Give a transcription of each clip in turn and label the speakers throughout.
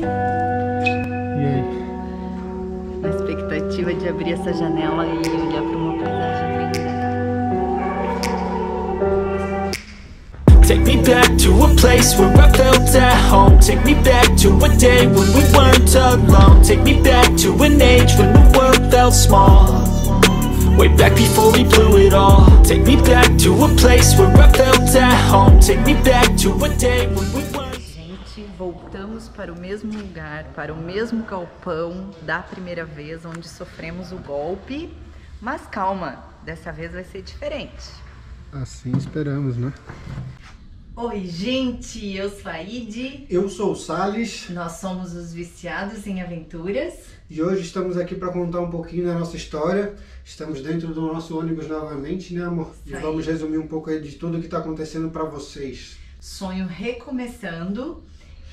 Speaker 1: E aí?
Speaker 2: Na expectativa de abrir essa janela e olhar para uma paisagem linda.
Speaker 3: Take me back to a place where I felt at home. Take me back to a day when we weren't alone. Take me back to an age when the world felt small. Way back before we blew it all. Take me back to a place where I felt at home. Take me back to a day when we weren't.
Speaker 2: Gente, voltamos para o mesmo lugar, para o mesmo galpão da primeira vez, onde sofremos o golpe. Mas calma, dessa vez vai ser diferente.
Speaker 1: Assim esperamos, né?
Speaker 2: Oi, gente, eu sou a Aide.
Speaker 1: Eu sou o Salles.
Speaker 2: Nós somos os Viciados em Aventuras.
Speaker 1: E hoje estamos aqui para contar um pouquinho da nossa história. Estamos dentro do nosso ônibus novamente, né, amor? E vamos resumir um pouco aí de tudo que está acontecendo para vocês.
Speaker 2: Sonho recomeçando.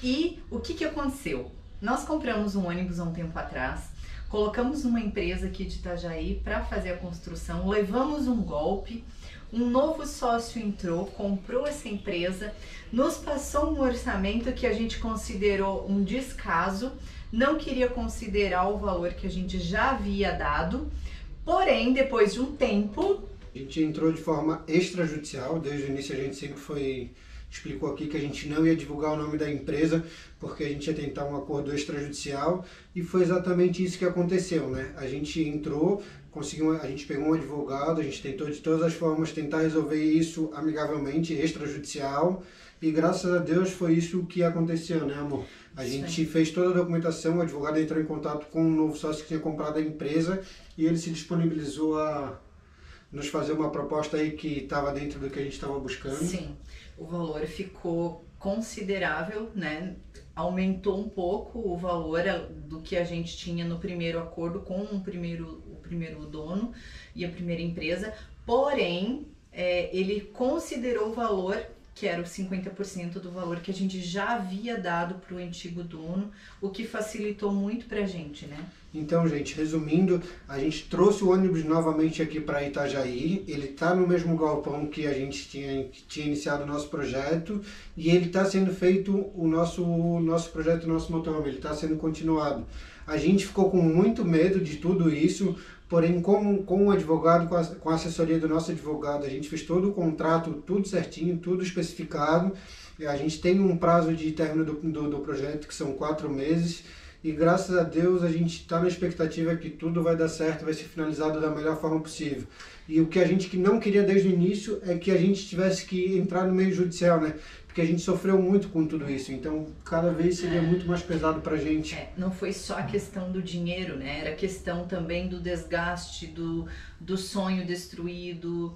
Speaker 2: E o que aconteceu? Nós compramos um ônibus há um tempo atrás, colocamos uma empresa aqui de Itajaí para fazer a construção, levamos um golpe, um novo sócio entrou, comprou essa empresa, nos passou um orçamento que a gente considerou um descaso, não queria considerar o valor que a gente já havia dado, porém, depois de um tempo...
Speaker 1: A gente entrou de forma extrajudicial, desde o início a gente sempre explicou aqui que a gente não ia divulgar o nome da empresa, porque a gente ia tentar um acordo extrajudicial, e foi exatamente isso que aconteceu, né? A gente entrou, a gente pegou um advogado, a gente tentou de todas as formas tentar resolver isso amigavelmente, extrajudicial, e graças a Deus foi isso que aconteceu, né, amor? A gente fez toda a documentação, o advogado entrou em contato com um novo sócio que tinha comprado a empresa, e ele se disponibilizou a nos fazer uma proposta aí que estava dentro do que a gente estava buscando.
Speaker 2: Sim, o valor ficou considerável, né? Aumentou um pouco o valor do que a gente tinha no primeiro acordo com o primeiro dono e a primeira empresa, porém, ele considerou o valor que era os 50% do valor que a gente já havia dado para o antigo dono, o que facilitou muito para a gente, né?
Speaker 1: Então, gente, resumindo, a gente trouxe o ônibus novamente aqui para Itajaí, ele está no mesmo galpão que a gente tinha iniciado o nosso projeto, e ele está sendo feito o nosso projeto, o nosso motorhome, ele está sendo continuado. A gente ficou com muito medo de tudo isso, porém, com o advogado, com a assessoria do nosso advogado, a gente fez todo o contrato, tudo certinho, tudo especificado. A gente tem um prazo de término do projeto, que são 4 meses, e graças a Deus a gente está na expectativa que tudo vai dar certo, vai ser finalizado da melhor forma possível. E o que a gente não queria desde o início é que a gente tivesse que entrar no meio judicial, né? Porque a gente sofreu muito com tudo isso, então cada vez seria muito mais pesado pra gente.
Speaker 2: Não foi só a questão do dinheiro, né? Era questão também do desgaste, do sonho destruído,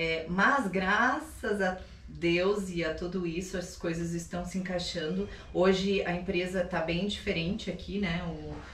Speaker 2: mas graças a Deus e a tudo isso, as coisas estão se encaixando. Hoje a empresa está bem diferente aqui, né?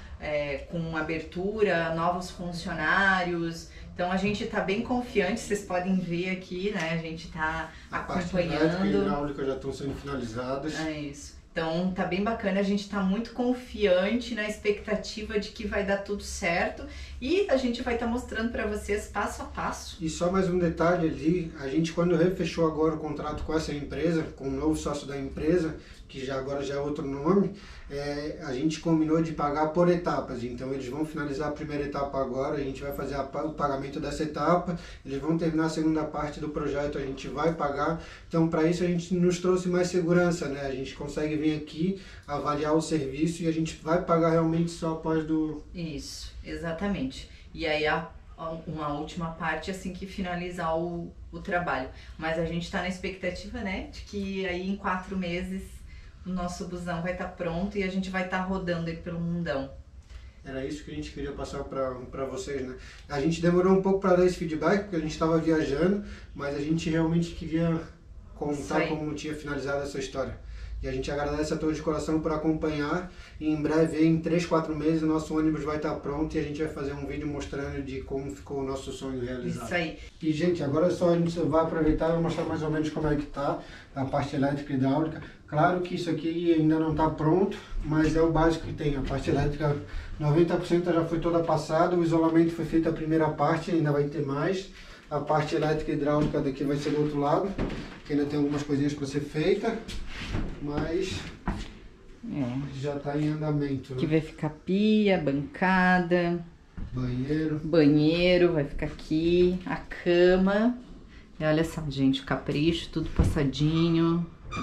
Speaker 2: Com abertura, novos funcionários. Então a gente está bem confiante, vocês podem ver aqui, né? A gente está acompanhando.
Speaker 1: A parte elétrica e hidráulica já estão sendo finalizadas.
Speaker 2: É isso. Então tá bem bacana, a gente está muito confiante na expectativa de que vai dar tudo certo e a gente vai estar mostrando para vocês passo a passo.
Speaker 1: E só mais um detalhe ali, a gente quando refechou agora o contrato com essa empresa, com o novo sócio da empresa, que agora já é outro nome, a gente combinou de pagar por etapas. Então eles vão finalizar a primeira etapa agora, a gente vai fazer o pagamento dessa etapa, eles vão terminar a segunda parte do projeto, a gente vai pagar. Então para isso a gente nos trouxe mais segurança, né? A gente consegue vir aqui, avaliar o serviço e a gente vai pagar realmente só após do...
Speaker 2: Isso, exatamente. E aí uma última parte assim que finalizar o trabalho. Mas a gente está na expectativa, né, de que aí em 4 meses o nosso busão vai estar pronto e a gente vai estar rodando ele pelo mundão.
Speaker 1: Era isso que a gente queria passar para vocês, né? A gente demorou um pouco para dar esse feedback, porque a gente estava viajando, mas a gente realmente queria contar como tinha finalizado essa história. E a gente agradece a todos de coração por acompanhar. E em breve, em 3, 4 meses, o nosso ônibus vai estar pronto e a gente vai fazer um vídeo mostrando de como ficou o nosso sonho realizado.
Speaker 2: Isso aí.
Speaker 1: E, gente, agora só a gente vai aproveitar e vai mostrar mais ou menos como é que está a parte elétrica e hidráulica. Claro que isso aqui ainda não está pronto, mas é o básico que tem. A parte elétrica, 90% já foi toda passada, o isolamento foi feito a primeira parte, ainda vai ter mais. A parte elétrica e hidráulica daqui vai ser do outro lado, que ainda tem algumas coisinhas para ser feita, mas Já tá em andamento,
Speaker 2: Aqui
Speaker 1: né?
Speaker 2: vai ficar pia, bancada, banheiro vai ficar aqui, a cama. E olha só, gente, o capricho, tudo passadinho.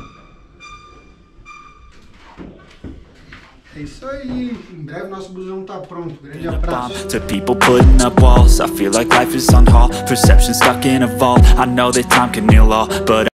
Speaker 1: É isso aí. Em breve nosso busão tá pronto. Grande abraço.
Speaker 3: To people putting up walls, I feel like life is on hold. Perception stuck in a vault. I know that time can heal all, but